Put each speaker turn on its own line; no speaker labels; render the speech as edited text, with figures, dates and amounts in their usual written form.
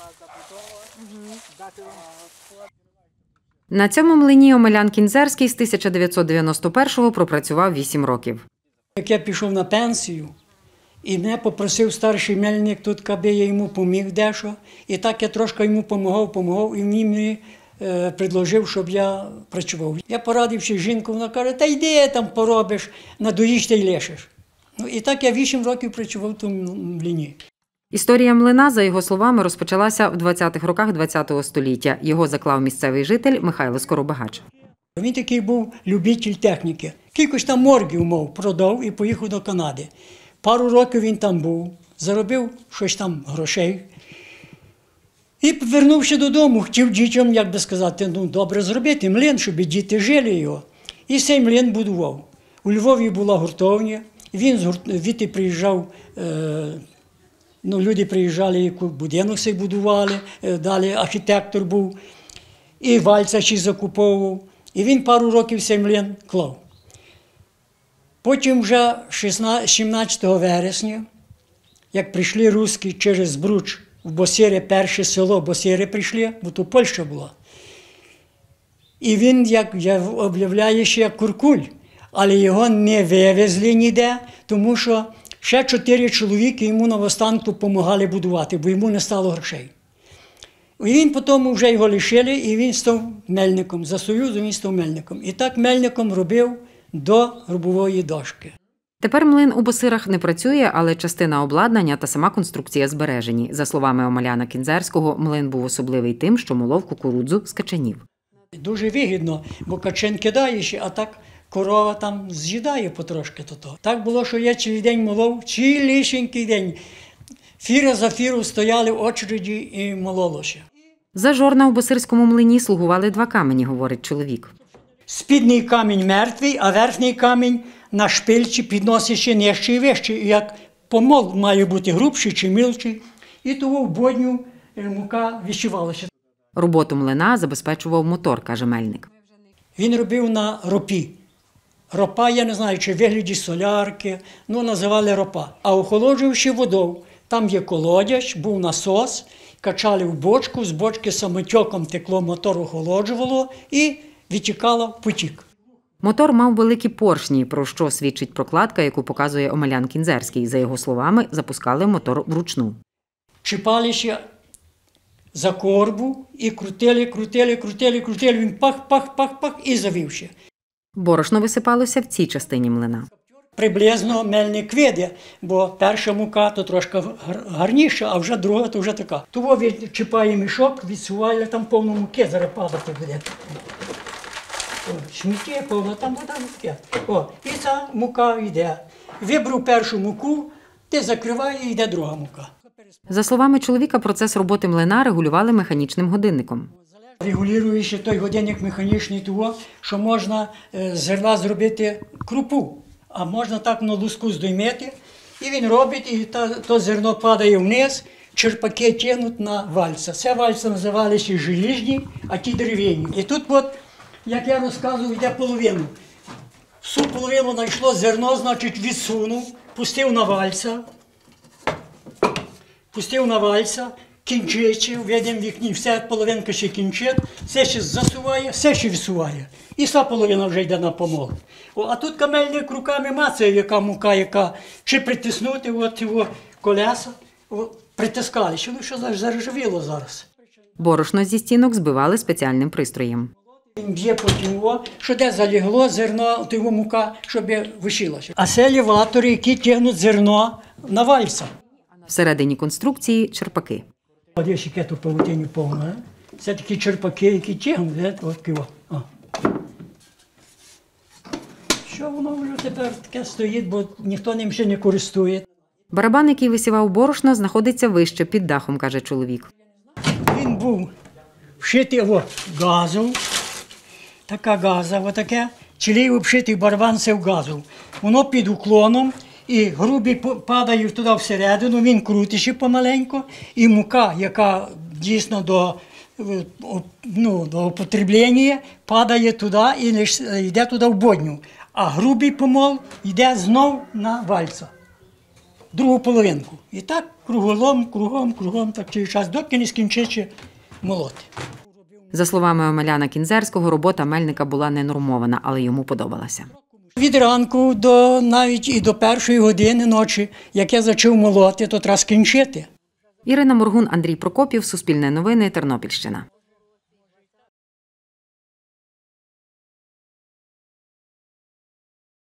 На цьому млині Омелян Кінзерський з 1991-го пропрацював 8 років.
Як я пішов на пенсію, і мене попросив старший мельник тут, аби я йому поміг дещо. І так я трошки йому допомагав, і він мені предложив, щоб я працював. Я порадивши жінку, вона каже, та йди там поробиш, надоїш та й лишиш. Ну, і так я 8 років працював в тому млині.
Історія млина, за його словами, розпочалася в 20-х роках ХХ століття. Його заклав місцевий житель Михайло Скоробагач.
Він такий був любитель техніки. Кількось там моргів мав, продав і поїхав до Канади. Пару років він там був, заробив щось там грошей. І повернувши додому, хотів дітям, як би сказати, ну добре зробити млин, щоб діти жили його. І цей млин будував. У Львові була гуртовня, він звідти приїжджав, ну, люди приїжджали, будинок цей будували, далі архітектор був, і вальця ще закуповував. І він пару років цей млин клав. Потім вже 17 вересня, як прийшли русські через Збруч в Босири, перше село Босири прийшли, бо то Польща була. І він, як об'являє, ще як Куркуль, але його не вивезли ніде, тому що ще 4 чоловіки йому на Востанку допомагали будувати, бо йому не стало грошей. І він потім вже його лишили, і він став мельником. За Союзу він став мельником. І так мельником робив до грубової дошки.
Тепер млин у Босирах не працює, але частина обладнання та сама конструкція збережені. За словами Омеляна Кінзерського, млин був особливий тим, що молов кукурудзу з качанів.
Дуже вигідно, бо качан кидаєш, а так корова там з'їдає потрошки. Так було, що я цілий день молов, цілішенький день. Фіра за фіру стояли в очереді і мололося.
За жорна у босирському млині слугували 2 камені, говорить чоловік.
Спідний камінь мертвий, а верхній камінь на шпильці підносить нижче і вище. І як помол має бути грубший чи мілший, і того в бодню мука відчувалася.
Роботу млина забезпечував мотор, каже мельник.
Він робив на ропі. Ропа, я не знаю, чи в вигляді солярки, ну називали ропа. А охолоджувавши водою, там є колодязь, був насос, качали в бочку, з бочки самотьоком текло, мотор охолоджувало і відтікало в потік.
Мотор мав великі поршні, про що свідчить прокладка, яку показує Омелян Кінзерський. За його словами, запускали мотор вручну.
Чіпали ще за корбу і крутили, він пах і завівши.
Борошно висипалося в цій частині млина.
Приблизно мельник виде, бо перша мука то трошки гарніша, а вже друга то вже така. Того відчіпає мішок, відсуває, там повно муки, зараз падати буде. Сміття повно, там вода муки. І ця мука йде. Вибрав першу муку, ти закриває і йде друга мука.
За словами чоловіка, процес роботи млина регулювали механічним годинником.
Регулюючи той годинник механічний того, що можна з зерна зробити крупу, а можна так на луску здоймити, і він робить, і то зерно падає вниз, черпаки тягнуть на вальця. Це вальця називалися желізні, а ті дерев'яні. І тут, от, як я розказував, йде половину. Всю половину знайшло зерно, значить відсунув, пустив на вальця, кінчичі, видимо в вікні, вся половинка ще кінчить, все ще засуває, все ще відсуває. І вся половина вже йде на помол. А тут камельник руками мацає, яка мука, яка чи притиснути, от його колеса, притискали, що заржавіло зараз.
Борошно зі стінок збивали спеціальним пристроєм.
Він б'є потім, що де залігло зерно, його мука, щоб вишилося. А це елеватори, які тягнуть зерно на вальця.
Всередині конструкції – черпаки.
Ось яке тут павутиння повно. Це такі черпаки, які тягнуть. Що воно вже тепер таке стоїть, бо ніхто ним ще не користує.
Барабан, який висівав борошно, знаходиться вище, під дахом, каже чоловік.
Він був вшитий газом, така газа, отаке, цілий обшитий барабан це в газу. Воно під уклоном, і грубі падають туди всередину, він крутить помаленьку, і мука, яка дійсно до употреблення, падає туди і йде туди в бодню. А грубий помол йде знов на вальця. другу половинку. І так кругом, так через час, доки не скінчить молоти.
За словами Омеляна Кінзерського, робота мельника була ненормована, але йому подобалася.
Від ранку до навіть і до 1-ї години ночі, як я зачав молоти, то треба скінчити.
Ірина Моргун, Андрій Прокопів, Суспільне новини, Тернопільщина.